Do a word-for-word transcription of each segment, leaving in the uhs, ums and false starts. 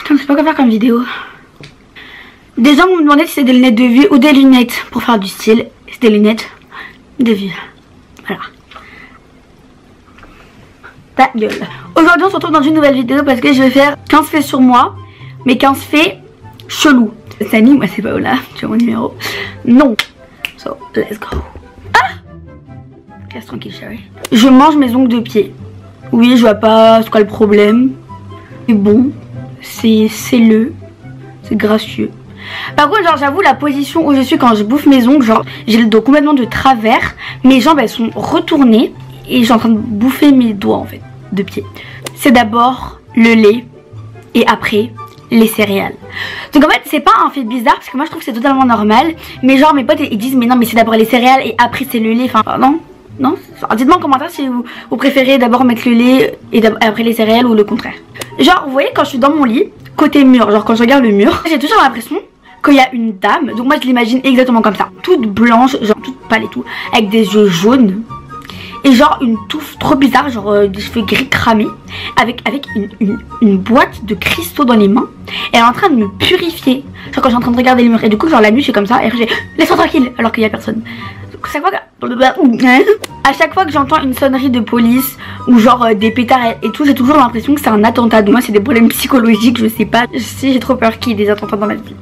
Putain, je sais pas quoi faire comme vidéo. Des gens m'ont demandé si c'est des lunettes de vue ou des lunettes pour faire du style. C'est des lunettes de vue. Voilà. Ta gueule. Aujourd'hui on se retrouve dans une nouvelle vidéo parce que je vais faire quinze faits sur moi. Mais quinze faits chelous. Salut, moi c'est Paola, tu as mon numéro. Non. So, let's go. Ah, reste tranquille chérie. Je mange mes ongles de pied. Oui, je vois pas c'est quoi le problème. C'est bon. C'est selleux. C'est gracieux. Par contre, genre j'avoue la position où je suis quand je bouffe mes ongles, genre j'ai le dos complètement de travers. Mes jambes elles sont retournées. Et je suis en train de bouffer mes doigts en fait, de pied. C'est d'abord le lait et après les céréales. Donc en fait c'est pas un fait bizarre parce que moi je trouve que c'est totalement normal. Mais genre mes potes ils disent mais non mais c'est d'abord les céréales et après c'est le lait. Enfin non, non. Dites-moi en commentaire si vous, vous préférez d'abord mettre le lait et après les céréales ou le contraire. Genre vous voyez quand je suis dans mon lit, côté mur, genre quand je regarde le mur, j'ai toujours l'impression qu'il y a une dame. Donc moi je l'imagine exactement comme ça. Toute blanche, genre toute pâle et tout, avec des yeux jaunes. Et genre une touffe trop bizarre, genre euh, des cheveux gris cramés, avec, avec une, une, une boîte de cristaux dans les mains. Et elle est en train de me purifier. Genre quand je suis en train de regarder le mur. Et du coup genre la nuit je suis comme ça et j'ai laisse-moi tranquille alors qu'il n'y a personne. Donc, chaque fois que... à chaque fois que j'entends une sonnerie de police ou genre euh, des pétards et, et tout, j'ai toujours l'impression que c'est un attentat. Donc moi c'est des problèmes psychologiques, je sais pas. Si j'ai trop peur qu'il y ait des attentats dans ma vie.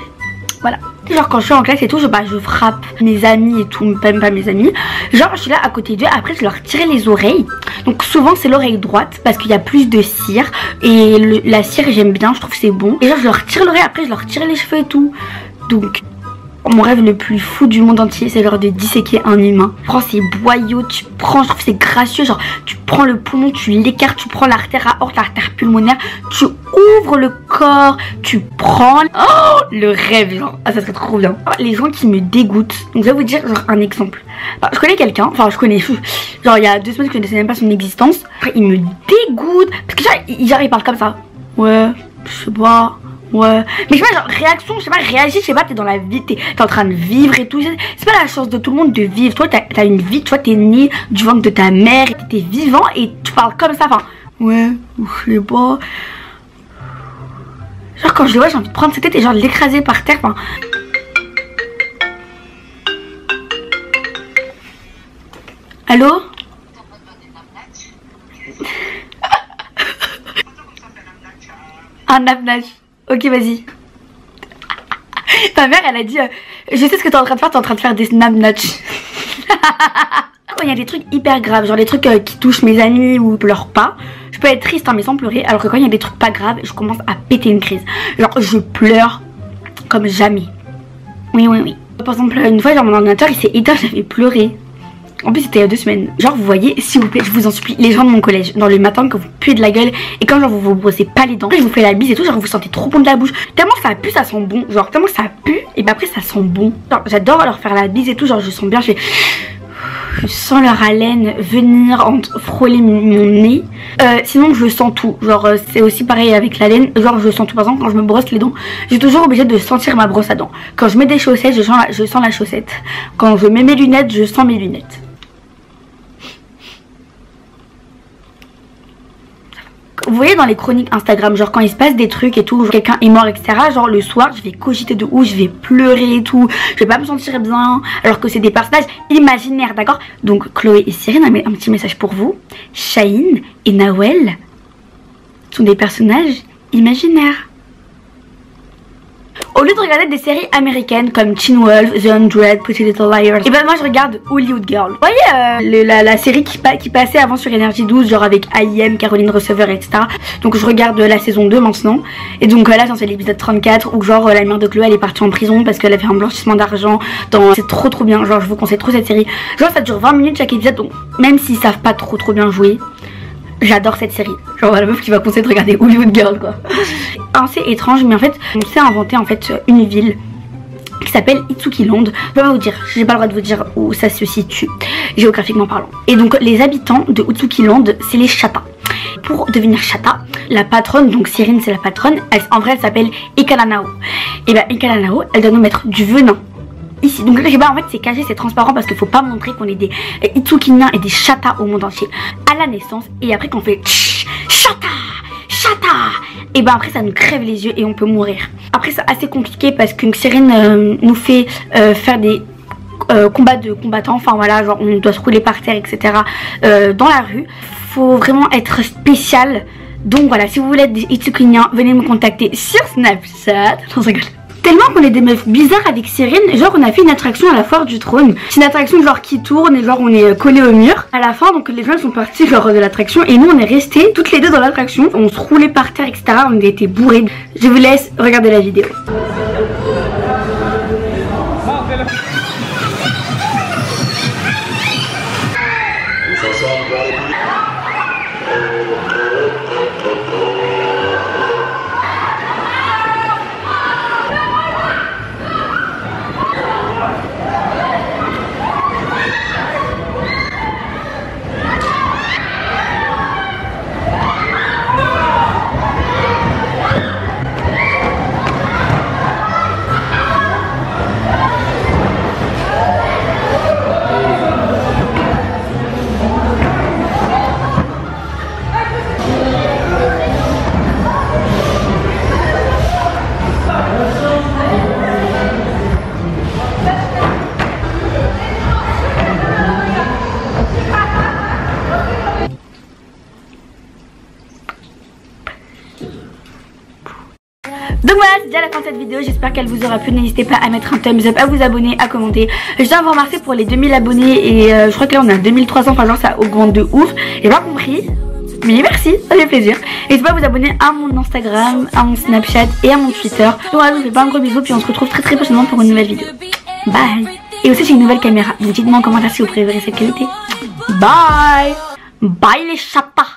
Voilà. Genre quand je suis en classe et tout, je, bah, je frappe mes amis et tout, même pas mes amis. Genre je suis là à côté d'eux, après je leur tire les oreilles. Donc souvent c'est l'oreille droite parce qu'il y a plus de cire. Et le, la cire j'aime bien, je trouve que c'est bon. Et genre je leur tire l'oreille, après je leur tire les cheveux et tout. Donc mon rêve le plus fou du monde entier c'est genre de disséquer un humain. Tu prends ces boyaux, tu prends, je trouve que c'est gracieux, genre tu prends le poumon, tu l'écartes, tu prends l'artère aorte, l'artère pulmonaire, tu ouvres le corps, tu prends... Oh, le rêve genre, ah ça serait trop bien. Les gens qui me dégoûtent, donc je vais vous dire genre un exemple. Alors, je connais quelqu'un, enfin je connais, genre il y a deux semaines je connaissais même pas son existence. Après il me dégoûte, parce que genre il, genre, il parle comme ça. Ouais, je sais pas... Ouais, mais je sais pas, genre réaction, je sais pas, réagis, je sais pas, t'es dans la vie, t'es en train de vivre et tout. C'est pas la chance de tout le monde de vivre. Toi, t'as as une vie, toi, t'es né du ventre de ta mère, t'es vivant et tu parles comme ça. Enfin, ouais, je sais pas. Genre, quand je le vois, j'ai envie de prendre sa tête et genre l'écraser par terre. Enfin. Allô? Un nap-nach. Ok, vas-y. Ta mère, elle a dit euh, je sais ce que t'es en train de faire, t'es en train de faire des snap-notch. Quand il y a des trucs hyper graves, genre les trucs euh, qui touchent mes amis ou pleure pas, je peux être triste hein, mais sans pleurer. Alors que quand il y a des trucs pas graves, je commence à péter une crise. Genre je pleure comme jamais. Oui, oui, oui. Par exemple, une fois, genre mon ordinateur il s'est éteint, j'avais pleuré. En plus c'était il y a deux semaines. Genre vous voyez, s'il vous plaît, je vous en supplie, les gens de mon collège, dans le matin quand vous puez de la gueule et quand genre vous vous brossez pas les dents, après je vous fais la bise et tout, genre vous sentez trop bon de la bouche. Tellement ça pue, ça sent bon. Genre tellement ça pue et bah après ça sent bon. Genre j'adore leur faire la bise et tout, genre je sens bien, je fais... Je sens leur haleine venir frôler mon nez. Euh, sinon je sens tout. Genre c'est aussi pareil avec la laine. Genre je sens tout. Par exemple quand je me brosse les dents, j'ai toujours obligé de sentir ma brosse à dents. Quand je mets des chaussettes, je sens la, je sens la chaussette. Quand je mets mes lunettes, je sens mes lunettes. Vous voyez dans les chroniques Instagram, genre quand il se passe des trucs et tout, quelqu'un est mort, et cetera. Genre le soir, je vais cogiter de ouf, je vais pleurer et tout, je vais pas me sentir bien, alors que c'est des personnages imaginaires, d'accord? Donc Chloé et Cyrine, un petit message pour vous. Shaheen et Nawel sont des personnages imaginaires. Au lieu de regarder des séries américaines comme Teen Wolf, The Hundred, Pretty Little Liars, et ben moi je regarde Hollywood Girl. Vous voyez euh, le, la, la série qui, qui passait avant sur Énergie douze, genre avec I M, Caroline Receveur, et cetera. Donc je regarde la saison deux maintenant. Et donc euh, là j'en sais l'épisode trente-quatre où genre euh, la mère de Chloé elle est partie en prison parce qu'elle a fait un blanchissement d'argent. Dans... C'est trop trop bien, genre je vous conseille trop cette série. Genre ça dure vingt minutes chaque épisode, donc même s'ils savent pas trop trop bien jouer, j'adore cette série. Genre la meuf qui va conseiller de regarder Hollywood Girl quoi. C'est étrange mais en fait on s'est inventé en fait une ville qui s'appelle Itsukiland. Je vais pas vous dire, j'ai pas le droit de vous dire où ça se situe géographiquement parlant. Et donc les habitants de Itsukiland c'est les Chata. Pour devenir Chata, la patronne, donc Cyrine c'est la patronne, elle, en vrai elle s'appelle Ikalanao. Et bah Ikalanao elle doit nous mettre du venin ici. Donc là bah, en fait c'est caché, c'est transparent parce qu'il faut pas montrer qu'on est des Itsukiniens et des Chata au monde entier à la naissance. Et après qu'on fait Chata, Chata, tata. Et ben après ça nous crève les yeux et on peut mourir. Après c'est assez compliqué parce qu'une sirène euh, nous fait euh, faire des euh, combats de combattants. Enfin voilà, genre on doit se rouler par terre, et cetera. Euh, dans la rue. Faut vraiment être spécial. Donc voilà, si vous voulez être des Itsukuniens, venez me contacter sur Snapchat. Non, je rigole. Tellement qu'on est des meufs bizarres avec Cyrine, genre on a fait une attraction à la foire du trône. C'est une attraction genre qui tourne et genre on est collé au mur. À la fin, donc les gens sont partis genre de l'attraction et nous on est restés toutes les deux dans l'attraction. On se roulait par terre, et cetera. On était bourrés. Je vous laisse regarder la vidéo. Donc voilà, c'est déjà la fin de cette vidéo, j'espère qu'elle vous aura plu. N'hésitez pas à mettre un thumbs up, à vous abonner, à commenter. Je tiens à vous remercier pour les deux mille abonnés et euh, je crois que là on a deux mille trois cents, enfin genre ça augmente de ouf. J'ai pas compris, mais merci, ça fait plaisir. N'hésitez pas à vous abonner à mon Instagram, à mon Snapchat et à mon Twitter. Donc voilà, je vous fais pas un gros bisou, puis on se retrouve très très prochainement pour une nouvelle vidéo. Bye. Et aussi j'ai une nouvelle caméra, donc dites-moi en commentaire si vous préférez cette qualité. Bye. Bye les chapas.